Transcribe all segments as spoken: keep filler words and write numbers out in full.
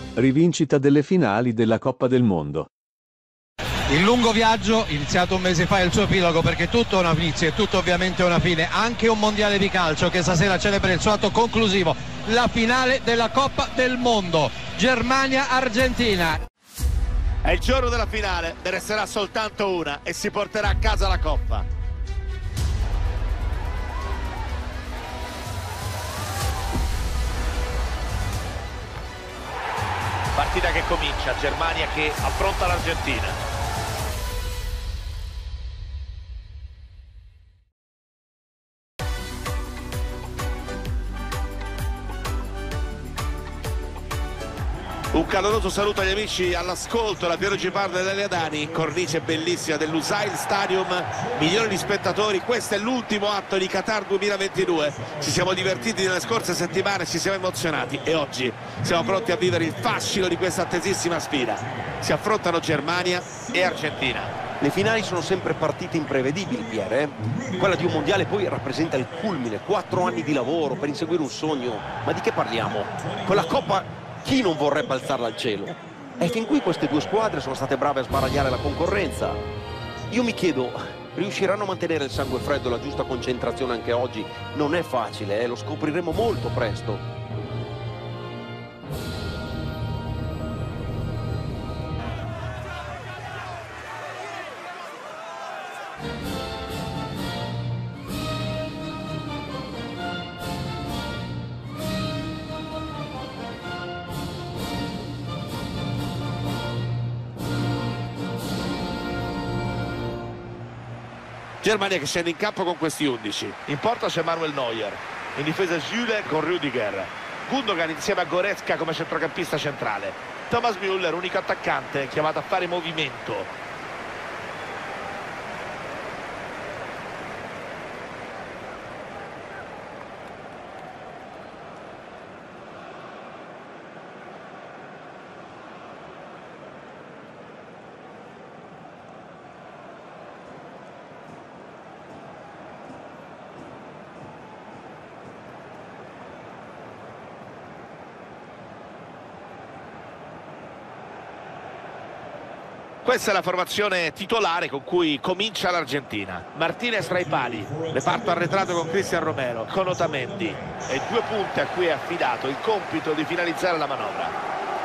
Rivincita delle finali della Coppa del Mondo. Il lungo viaggio, iniziato un mese fa, è il suo epilogo, perché tutto è un inizio e tutto ovviamente è una fine. Anche un mondiale di calcio che stasera celebra il suo atto conclusivo, la finale della Coppa del Mondo, Germania-Argentina. È il giorno della finale, ne resterà soltanto una e si porterà a casa la Coppa. Partita che comincia, Germania che affronta l'Argentina. Un caloroso saluto agli amici all'ascolto, la Piero Gipardo e Delia Dani, cornice bellissima dell'Usail Stadium, milioni di spettatori, questo è l'ultimo atto di Qatar duemilaventidue, ci siamo divertiti nelle scorse settimane, ci siamo emozionati e oggi siamo pronti a vivere il fascino di questa attesissima sfida. Si affrontano Germania e Argentina. Le finali sono sempre partite imprevedibili, Pierre. Eh? Quella di un mondiale poi rappresenta il culmine, quattro anni di lavoro per inseguire un sogno. Ma di che parliamo? Quella Coppa, chi non vorrebbe alzarla al cielo? E fin qui queste due squadre sono state brave a sbaragliare la concorrenza. Io mi chiedo, riusciranno a mantenere il sangue freddo e la giusta concentrazione anche oggi? Non è facile, eh? Lo scopriremo molto presto. Germania che scende in campo con questi undici. In porta c'è Manuel Neuer, in difesa Süle con Rüdiger, Gundogan insieme a Goretzka come centrocampista centrale, Thomas Müller, unico attaccante chiamato a fare movimento. Questa è la formazione titolare con cui comincia l'Argentina. Martinez tra i pali, reparto arretrato con Cristian Romero, con Otamendi e due punte a cui è affidato il compito di finalizzare la manovra.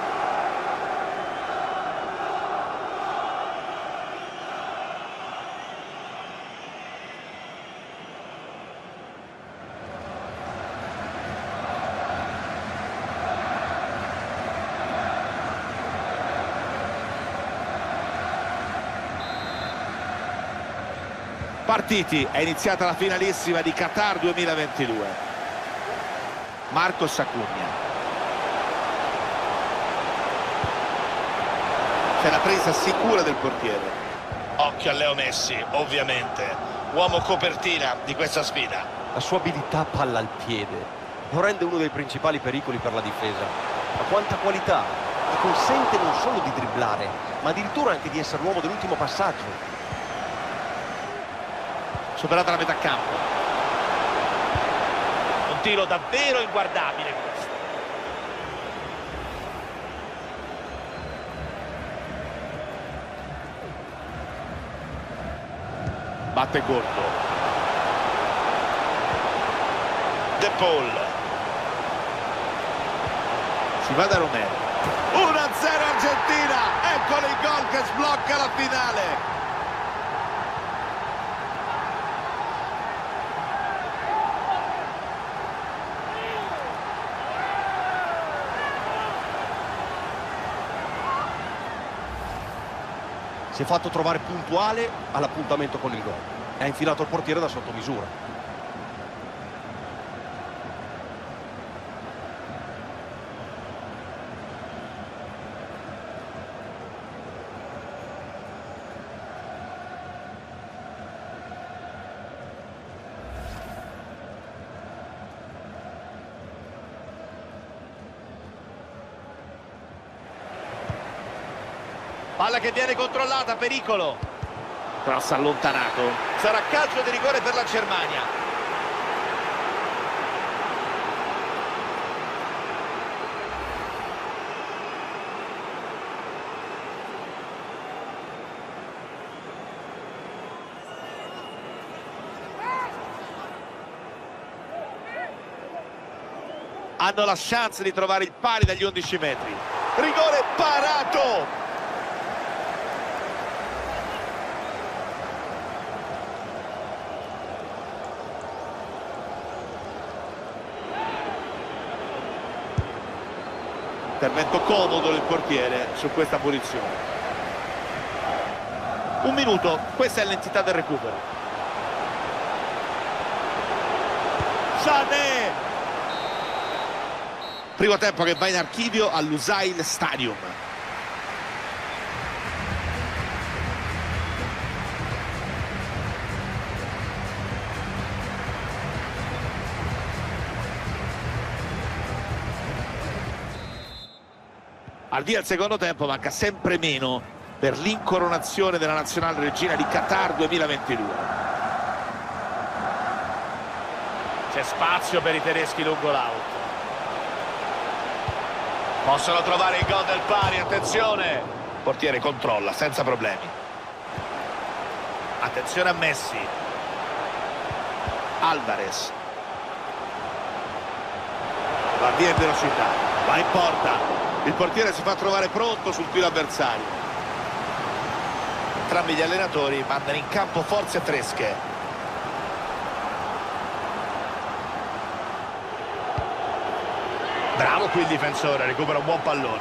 Partiti, è iniziata la finalissima di Qatar duemilaventidue. Marcos Acunha. C'è la presa sicura del portiere. Occhio a Leo Messi, ovviamente, uomo copertina di questa sfida. La sua abilità palla al piede lo rende uno dei principali pericoli per la difesa. Ma quanta qualità! Gli consente non solo di dribblare, ma addirittura anche di essere l'uomo dell'ultimo passaggio. Superata la metà campo. Un tiro davvero inguardabile questo. Batte corto. De Paul. Si va da Romero. uno a zero Argentina. Eccolo il gol che sblocca la finale. Si è fatto trovare puntuale all'appuntamento con il gol e ha infilato il portiere da sotto misura. Palla che viene controllata, pericolo. Cross allontanato. Sarà calcio di rigore per la Germania. hanno la chance di trovare il pari dagli undici metri. Rigore parato! Intervento comodo del portiere su questa punizione. Un minuto, questa è l'entità del recupero. Sané! Primo tempo che va in archivio all'Usail Stadium. Al via il secondo tempo, manca sempre meno per l'incoronazione della nazionale regina di Qatar duemilaventidue. C'è spazio per i tedeschi lungo l'out. Possono trovare il gol del pari, attenzione! Il portiere controlla senza problemi. Attenzione a Messi. Alvarez. Va via in velocità, va in porta. Il portiere si fa trovare pronto sul tiro avversario. Entrambi gli allenatori mandano in campo forze fresche. Bravo qui il difensore, recupera un buon pallone.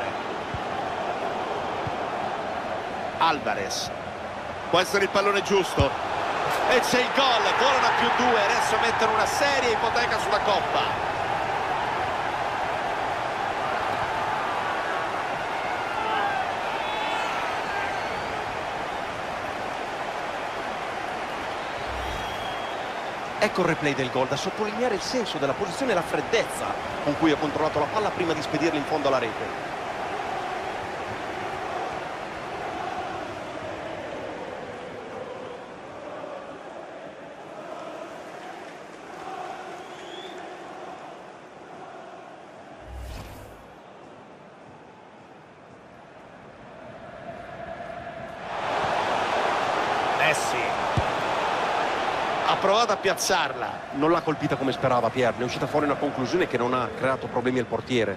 Alvarez. Può essere il pallone giusto. E c'è il gol, volano a più due, adesso mettono una seria ipoteca sulla Coppa. Ecco il replay del gol, da sottolineare il senso della posizione e la freddezza con cui ha controllato la palla prima di spedirla in fondo alla rete. Messi ha provato a piazzarla, non l'ha colpita come sperava Pier, ne è uscita fuori una conclusione che non ha creato problemi al portiere.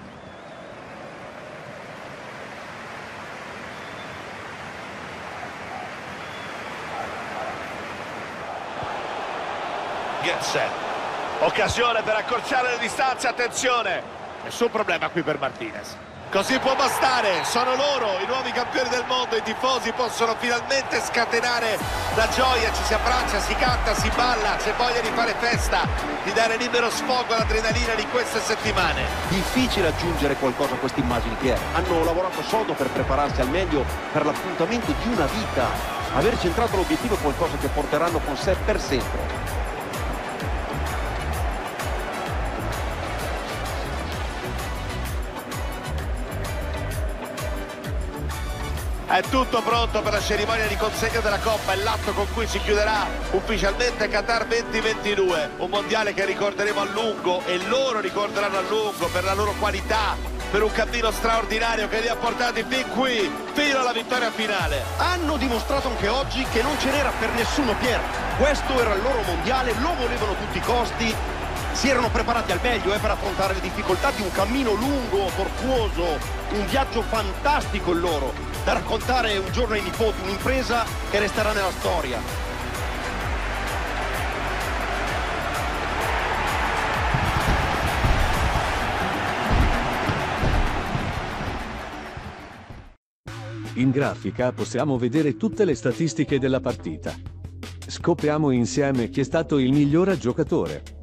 Getsen, occasione per accorciare le distanze, attenzione, nessun problema qui per Martinez. Così può bastare, sono loro i nuovi campioni del mondo, i tifosi possono finalmente scatenare la gioia, ci si abbraccia, si canta, si balla, c'è voglia di fare festa, di dare libero sfogo all'adrenalina di queste settimane. Difficile aggiungere qualcosa a queste immagini, Pier. Hanno lavorato sodo per prepararsi al meglio per l'appuntamento di una vita. Aver centrato l'obiettivo è qualcosa che porteranno con sé per sempre. È tutto pronto per la cerimonia di consegna della Coppa, è l'atto con cui si chiuderà ufficialmente Qatar duemilaventidue, un mondiale che ricorderemo a lungo e loro ricorderanno a lungo per la loro qualità, per un cammino straordinario che li ha portati fin qui, fino alla vittoria finale. Hanno dimostrato anche oggi che non ce n'era per nessuno, Pier. Questo era il loro mondiale, lo volevano a tutti i costi. Si erano preparati al meglio eh, per affrontare le difficoltà di un cammino lungo, tortuoso, un viaggio fantastico il loro, da raccontare un giorno ai nipoti, un'impresa che resterà nella storia. In grafica possiamo vedere tutte le statistiche della partita. Scopriamo insieme chi è stato il miglior giocatore.